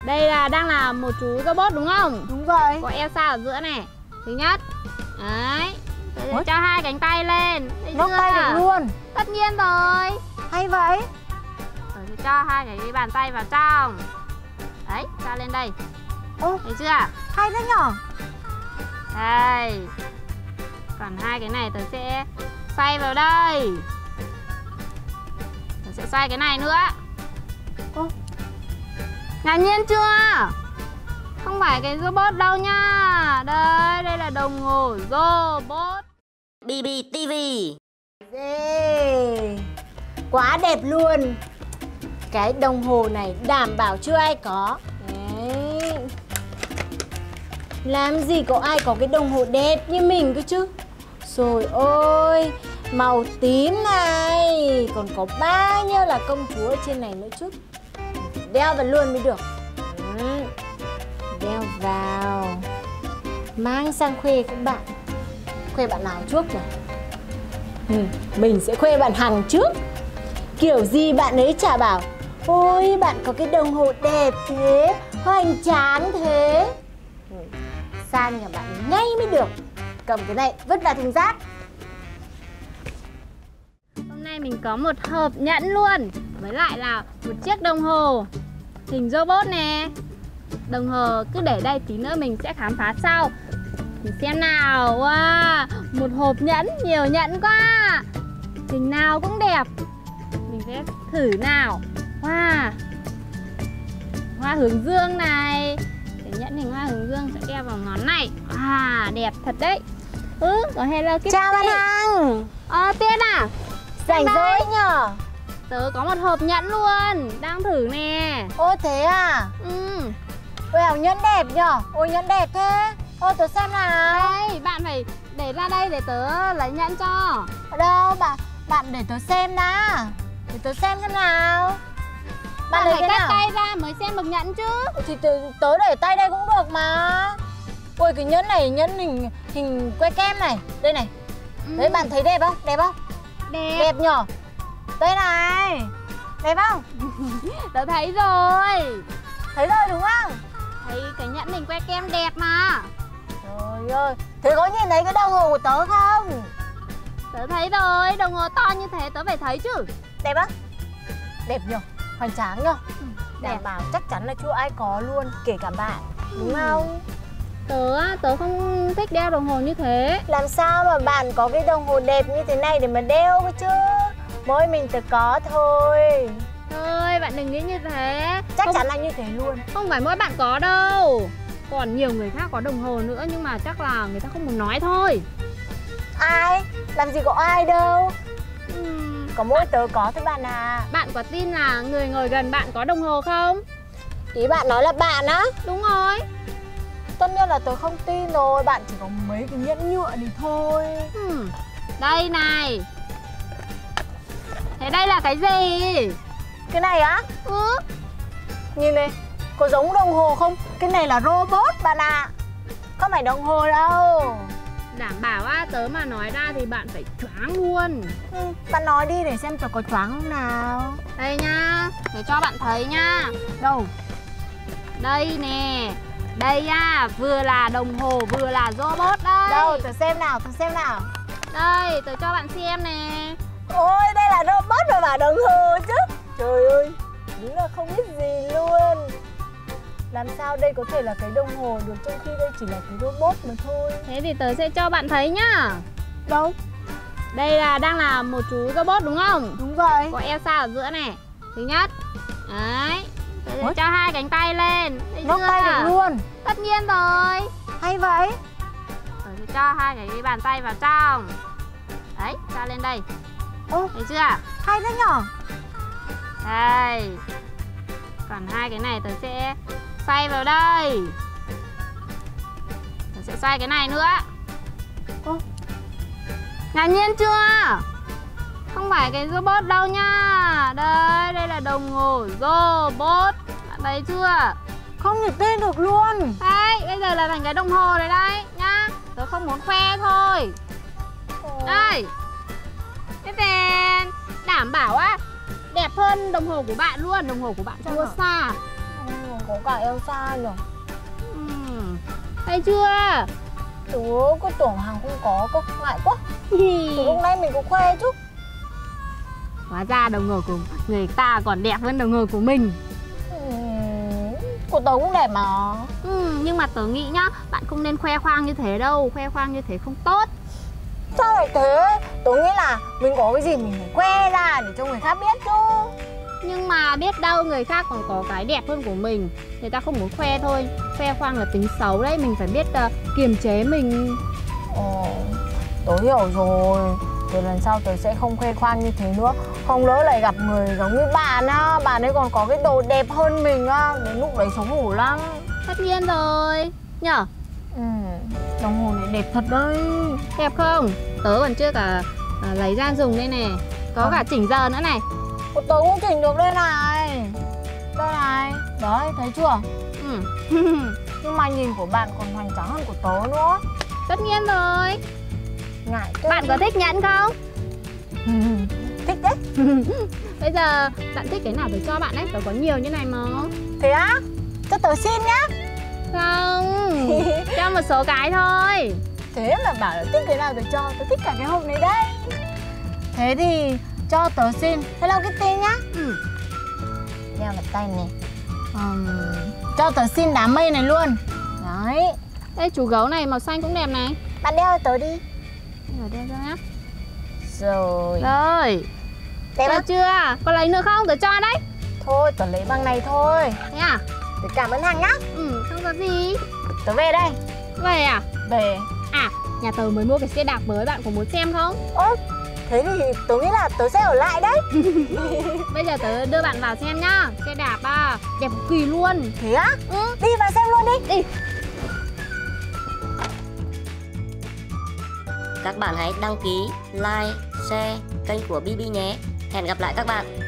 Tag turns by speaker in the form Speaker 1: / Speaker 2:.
Speaker 1: Đây là đang là một chú robot đúng không?
Speaker 2: Đúng vậy.
Speaker 1: Có Elsa ở giữa này. Thứ nhất. Đấy. Tôi sẽ cho hai cánh tay lên.
Speaker 2: Nóc tay được luôn.
Speaker 1: Tất nhiên rồi.
Speaker 2: Hay vậy.
Speaker 1: Tôi sẽ cho hai cái bàn tay vào trong. Đấy, cho lên đây.
Speaker 2: Ô,
Speaker 1: thấy chưa?
Speaker 2: hay thế nhở.
Speaker 1: Đây. Còn hai cái này tớ sẽ xoay vào đây. Tớ sẽ xoay cái này nữa.
Speaker 2: Ô,
Speaker 1: ngạc nhiên chưa? Không phải cái robot đâu nha. Đây, đây là đồng hồ robot BBTV.
Speaker 2: yeah. Quá đẹp luôn. Cái đồng hồ này đảm bảo chưa ai có. Đấy. Làm gì có ai có cái đồng hồ đẹp như mình cơ chứ. Rồi ôi, màu tím này. Còn có bao nhiêu là công chúa ở trên này nữa chứ. Đeo vào luôn mới được. Đeo vào. Mang sang khoe các bạn. Khoe bạn nào trước nhỉ? Mình sẽ khoe bạn Hằng trước. Kiểu gì bạn ấy chả bảo ôi bạn có cái đồng hồ đẹp thế, hoành tráng thế. Sang nhà bạn ấy ngay mới được. Cầm cái này vứt vào thùng rác.
Speaker 1: Hôm nay mình có một hộp nhẫn luôn. Với lại là một chiếc đồng hồ hình robot nè. Đồng hồ cứ để đây, tí nữa mình sẽ khám phá sau. Mình xem nào. Wow, một hộp nhẫn, nhiều nhẫn quá. Hình nào cũng đẹp. Mình sẽ thử nào. Wow, hoa hướng dương này. Cái nhẫn hình hoa hướng dương sẽ đeo vào ngón này. Đẹp thật đấy. Có Hello Kitty.
Speaker 2: Chào bạn Hằng.
Speaker 1: Tiên à?
Speaker 2: Rảnh rỗi nhờ.
Speaker 1: Tớ có một hộp nhẫn luôn, đang thử nè.
Speaker 2: Ôi thế à? Ôi Hằng nhẫn đẹp nhờ. Ôi nhẫn đẹp thế. Ôi tớ xem nào.
Speaker 1: Đây, bạn phải để ra đây để tớ lấy nhẫn cho.
Speaker 2: Ở đâu? Bạn để tớ xem đã. Để tớ xem nào.
Speaker 1: Bạn phải cắt tay ra mới xem được nhẫn chứ.
Speaker 2: Thì tớ để tay đây cũng được mà. Ôi cái nhẫn này, nhẫn hình que kem này. Đây này. Đấy bạn thấy đẹp không? Đẹp không?
Speaker 1: Đẹp.
Speaker 2: Đẹp nhở. Đây này. Đẹp không?
Speaker 1: Tớ thấy rồi.
Speaker 2: Thấy rồi đúng không?
Speaker 1: Thấy cái nhẫn hình que kem đẹp mà.
Speaker 2: Trời ơi. Thế có nhìn thấy cái đồng hồ của tớ không?
Speaker 1: Tớ thấy rồi. Đồng hồ to như thế tớ phải thấy chứ.
Speaker 2: Đẹp á? Đẹp nhở. Hoành tráng nhở.
Speaker 1: Đẹp.
Speaker 2: Đảm bảo chắc chắn là chưa ai có luôn. Kể cả bạn. Đúng không?
Speaker 1: Tớ không thích đeo đồng hồ như thế.
Speaker 2: Làm sao mà bạn có cái đồng hồ đẹp như thế này để mà đeo cơ chứ. Mỗi mình tớ có thôi.
Speaker 1: Thôi bạn đừng nghĩ như thế.
Speaker 2: Chắc chắn là như thế luôn.
Speaker 1: Không phải mỗi bạn có đâu. Còn nhiều người khác có đồng hồ nữa. Nhưng mà chắc là người ta không muốn nói thôi.
Speaker 2: Ai? Làm gì có ai đâu. Có mỗi tớ có thôi bạn à.
Speaker 1: Bạn có tin là người ngồi gần bạn có đồng hồ không?
Speaker 2: Ý bạn nói là bạn á?
Speaker 1: Đúng rồi.
Speaker 2: Tất nhiên là tớ không tin rồi. Bạn chỉ có mấy cái nhẫn nhựa thì thôi.
Speaker 1: Đây này. Thế đây là cái gì?
Speaker 2: Cái này á? Nhìn này. Có giống đồng hồ không? Cái này là robot bạn ạ. Không phải đồng hồ đâu.
Speaker 1: Đảm bảo tớ mà nói ra thì bạn phải choáng luôn.
Speaker 2: Bạn nói đi để xem tớ có choáng không nào.
Speaker 1: Đây nha. Để cho bạn thấy nha.
Speaker 2: Đâu?
Speaker 1: Đây nè. Đây vừa là đồng hồ vừa là robot đây.
Speaker 2: Đâu, tớ xem nào, tớ xem nào.
Speaker 1: Đây, tớ cho bạn xem nè.
Speaker 2: Ôi, đây là robot mà bảo đồng hồ chứ. Trời ơi, đúng là không biết gì luôn. Làm sao đây có thể là cái đồng hồ được trong khi đây chỉ là cái robot mà thôi.
Speaker 1: Thế thì tớ sẽ cho bạn thấy nhá.
Speaker 2: Đâu?
Speaker 1: Đây là đang là một chú robot đúng không?
Speaker 2: Đúng vậy.
Speaker 1: Có Elsa ở giữa này. Thứ nhất. Đấy. Tớ sẽ cho hai cánh tay lên.
Speaker 2: Nóc tay được luôn.
Speaker 1: Tất nhiên rồi.
Speaker 2: Hay vậy.
Speaker 1: Tớ sẽ cho hai cái bàn tay vào trong. Đấy, cho lên đây. Thấy chưa?
Speaker 2: Hay thế nhở.
Speaker 1: Đây. Còn hai cái này tớ sẽ xoay vào đây. Tớ sẽ xoay cái này nữa. Ngạc nhiên chưa? Không phải cái robot đâu nha. Đây, đây là đồng hồ robot. Bạn thấy chưa?
Speaker 2: Không thể tin được luôn.
Speaker 1: Đấy, bây giờ là thành cái đồng hồ này đây nhá. Tớ không muốn khoe thôi. Đây. Thế nên đảm bảo đẹp hơn đồng hồ của bạn luôn. Đồng hồ của bạn chưa xa.
Speaker 2: có cả Elsa nhỉ?
Speaker 1: Thấy chưa?
Speaker 2: Tớ cứ tưởng hàng không có cơ, ngại quá. Từ lúc nãy mình có khoe chứ.
Speaker 1: Hóa ra đồng hồ của người ta còn đẹp hơn đồng hồ của mình.
Speaker 2: Của tớ cũng đẹp mà.
Speaker 1: Nhưng mà tớ nghĩ nhá, bạn không nên khoe khoang như thế đâu. Khoe khoang như thế không tốt.
Speaker 2: Sao lại thế? Tớ nghĩ là mình có cái gì mình phải khoe ra để cho người khác biết chứ.
Speaker 1: Nhưng mà biết đâu người khác còn có cái đẹp hơn của mình, người ta không muốn khoe thôi. Khoe khoang là tính xấu đấy, mình phải biết kiềm chế mình.
Speaker 2: Tớ hiểu rồi. Từ lần sau tớ sẽ không khoe khoang như thế nữa. Không lỡ lại gặp người giống như bạn á, bạn ấy còn có cái đồ đẹp hơn mình á, đến lúc đấy xấu hổ lắm.
Speaker 1: Tất nhiên rồi, nhở?
Speaker 2: Đồng hồ này đẹp thật đấy.
Speaker 1: Đẹp không? Tớ còn chưa cả lấy ra dùng đây nè. Có cả chỉnh giờ nữa này.
Speaker 2: Của tớ cũng chỉnh được đây này. Đây này, đấy, thấy chưa? Nhưng mà nhìn của bạn còn hoành tráng hơn của tớ nữa.
Speaker 1: Tất nhiên rồi.
Speaker 2: Ngại chứ.
Speaker 1: Bạn có thích nhẫn không?
Speaker 2: Thích đấy.
Speaker 1: Bây giờ bạn thích cái nào tớ cho bạn đấy, tớ có nhiều như này mà.
Speaker 2: Thế á? Cho tớ xin nhá.
Speaker 1: Không, cho một số cái thôi.
Speaker 2: Thế mà bảo là thích cái nào tớ cho, tớ thích cả cái hộp này đây. Thế thì cho tớ xin Hello Kitty nhá. Đeo vào tay này. Cho tớ xin đám mây này luôn. Đấy.
Speaker 1: Đây chú gấu này màu xanh cũng đẹp này.
Speaker 2: Bạn đeo cho tớ đi.
Speaker 1: Rồi đeo ra nhá.
Speaker 2: Rồi.
Speaker 1: Rồi.
Speaker 2: Đẹp
Speaker 1: Được chưa? Còn lấy nữa không? Tớ cho đấy.
Speaker 2: Thôi tớ lấy bằng này thôi.
Speaker 1: Thế à?
Speaker 2: Tớ cảm ơn Hằng nhá.
Speaker 1: Không có gì.
Speaker 2: Tớ về đây.
Speaker 1: Về à?
Speaker 2: Về.
Speaker 1: À, nhà tớ mới mua cái xe đạp mới, bạn có muốn xem không?
Speaker 2: Thế thì tớ nghĩ là tớ sẽ ở lại đấy.
Speaker 1: Bây giờ tớ đưa bạn vào xem nhá. Xe đạp đẹp cực kỳ luôn.
Speaker 2: Thế á? Đi vào xem luôn đi.
Speaker 1: Đi.
Speaker 3: Các bạn hãy đăng ký, like, share kênh của BB nhé. Hẹn gặp lại các bạn.